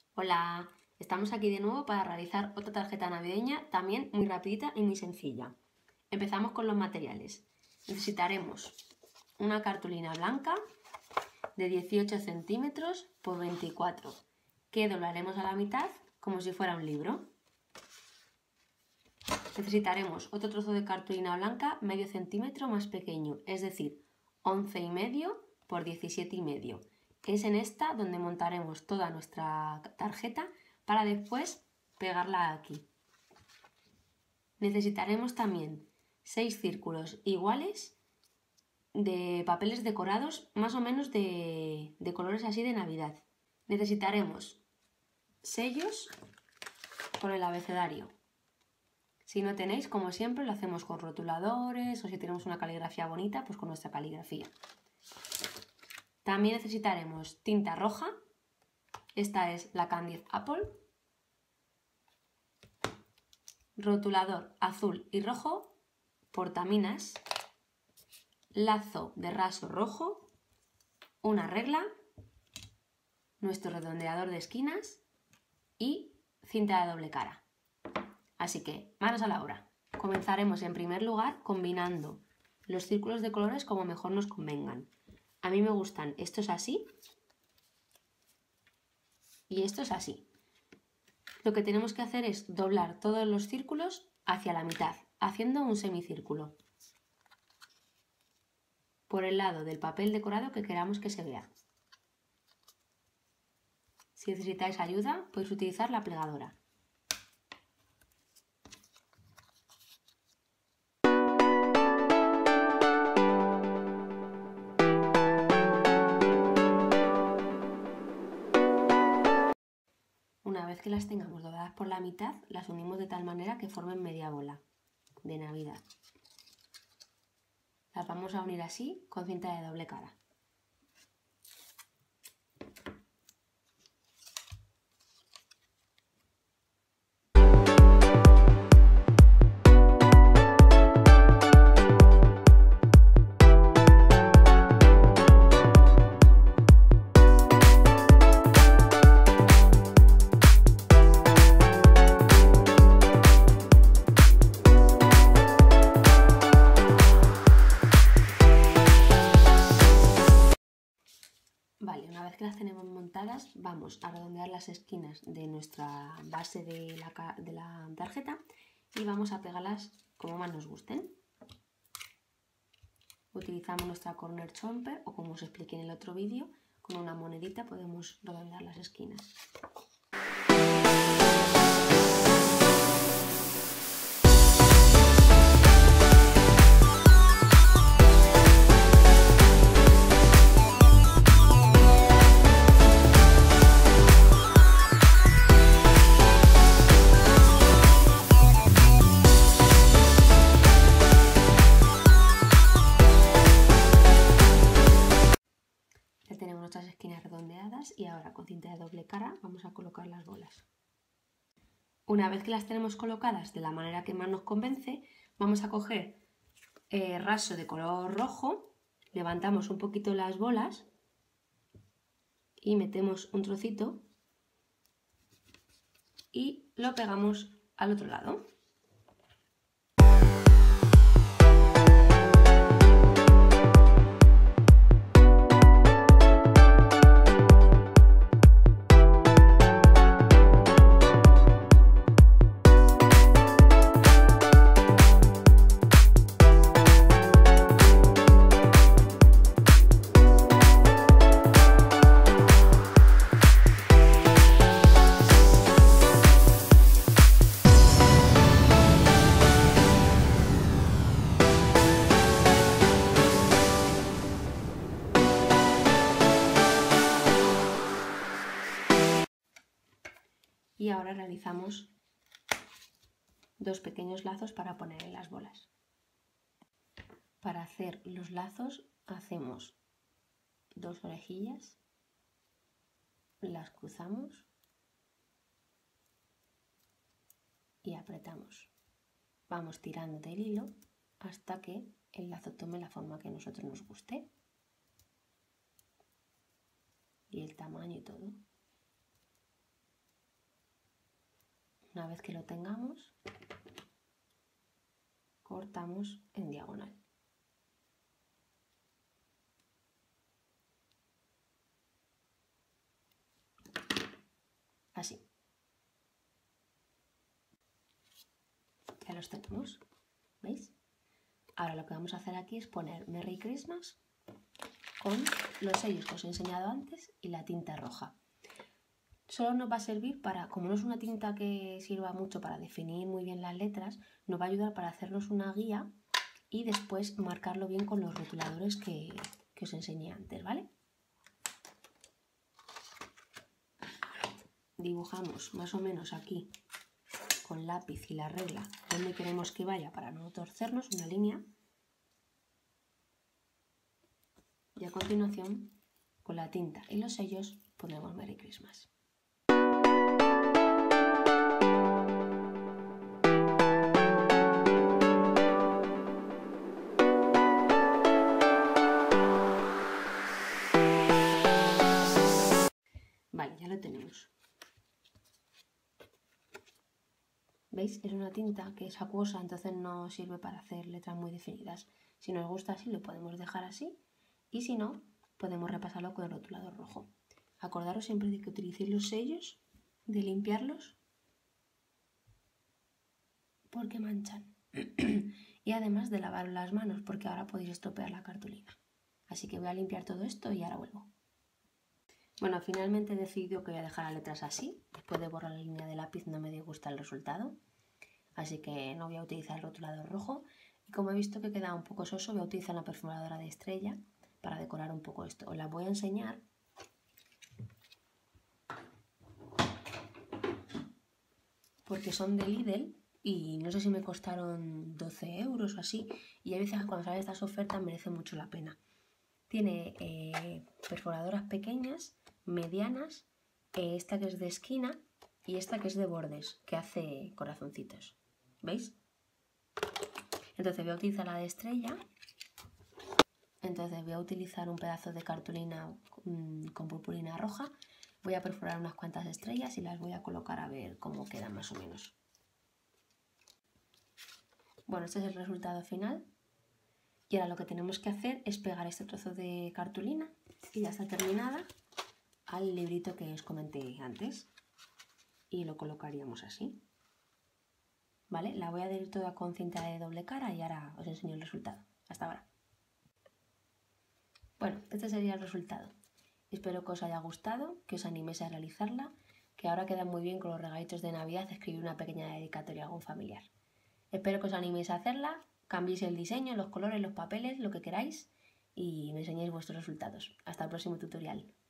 Hola, estamos aquí de nuevo para realizar otra tarjeta navideña, también muy rapidita y muy sencilla. Empezamos con los materiales. Necesitaremos una cartulina blanca de 18 centímetros por 24, que doblaremos a la mitad como si fuera un libro. Necesitaremos otro trozo de cartulina blanca medio centímetro más pequeño, es decir, 11,5 por 17,5. Es en esta donde montaremos toda nuestra tarjeta para después pegarla aquí. Necesitaremos también 6 círculos iguales de papeles decorados más o menos de colores así de Navidad. Necesitaremos sellos con el abecedario. Si no tenéis, como siempre, lo hacemos con rotuladores o si tenemos una caligrafía bonita, pues con nuestra caligrafía. También necesitaremos tinta roja, esta es la Candied Apple, rotulador azul y rojo, portaminas, lazo de raso rojo, una regla, nuestro redondeador de esquinas y cinta de doble cara. Así que, manos a la obra. Comenzaremos en primer lugar combinando los círculos de colores como mejor nos convengan. A mí me gustan estos así y estos así. Lo que tenemos que hacer es doblar todos los círculos hacia la mitad, haciendo un semicírculo por el lado del papel decorado que queramos que se vea. Si necesitáis ayuda, podéis utilizar la plegadora. Una vez que las tengamos dobladas por la mitad, las unimos de tal manera que formen media bola de Navidad. Las vamos a unir así con cinta de doble cara. Vale, una vez que las tenemos montadas, vamos a redondear las esquinas de nuestra base de la tarjeta y vamos a pegarlas como más nos gusten. Utilizamos nuestra corner chomper o como os expliqué en el otro vídeo, con una monedita podemos redondear las esquinas. Tenemos nuestras esquinas redondeadas y ahora con cinta de doble cara vamos a colocar las bolas. Una vez que las tenemos colocadas de la manera que más nos convence, vamos a coger raso de color rojo, levantamos un poquito las bolas y metemos un trocito y lo pegamos al otro lado. Y ahora realizamos dos pequeños lazos para poner en las bolas. Para hacer los lazos hacemos dos orejillas, las cruzamos y apretamos. Vamos tirando del hilo hasta que el lazo tome la forma que a nosotros nos guste y el tamaño y todo. Una vez que lo tengamos, cortamos en diagonal. Así. Ya los tenemos, ¿veis? Ahora lo que vamos a hacer aquí es poner Merry Christmas con los sellos que os he enseñado antes y la tinta roja. Solo nos va a servir para, como no es una tinta que sirva mucho para definir muy bien las letras, nos va a ayudar para hacernos una guía y después marcarlo bien con los rotuladores que os enseñé antes, ¿vale? Dibujamos más o menos aquí con lápiz y la regla donde queremos que vaya para no torcernos una línea. Y a continuación, con la tinta y los sellos, ponemos Merry Christmas. Vale, ya lo tenemos. ¿Veis? Es una tinta que es acuosa, entonces no sirve para hacer letras muy definidas. Si nos gusta así, lo podemos dejar así. Y si no, podemos repasarlo con el rotulador rojo. Acordaros siempre de que utilicéis los sellos, de limpiarlos, porque manchan. Y además de lavar las manos, porque ahora podéis estropear la cartulina. Así que voy a limpiar todo esto y ahora vuelvo. Bueno, finalmente he decidido que voy a dejar las letras así. Después de borrar la línea de lápiz no me disgusta el resultado. Así que no voy a utilizar el rotulador rojo. Y como he visto que queda un poco soso, voy a utilizar la perforadora de estrella para decorar un poco esto. Os la voy a enseñar. Porque son de Lidl y no sé si me costaron 12 euros o así. Y a veces cuando salen estas ofertas merece mucho la pena. Tiene perforadoras pequeñas, medianas, esta que es de esquina y esta que es de bordes, que hace corazoncitos. ¿Veis? Entonces voy a utilizar la de estrella. Entonces voy a utilizar un pedazo de cartulina con purpurina roja. Voy a perforar unas cuantas estrellas y las voy a colocar a ver cómo quedan más o menos. Bueno, este es el resultado final. Y ahora lo que tenemos que hacer es pegar este trozo de cartulina, que ya está terminada, al librito que os comenté antes. Y lo colocaríamos así. ¿Vale? La voy a adherir toda con cinta de doble cara y ahora os enseño el resultado. Hasta ahora. Bueno, este sería el resultado. Espero que os haya gustado, que os animéis a realizarla, que ahora queda muy bien con los regalitos de Navidad escribir una pequeña dedicatoria a algún familiar. Espero que os animéis a hacerla, cambiéis el diseño, los colores, los papeles, lo que queráis y me enseñéis vuestros resultados. Hasta el próximo tutorial.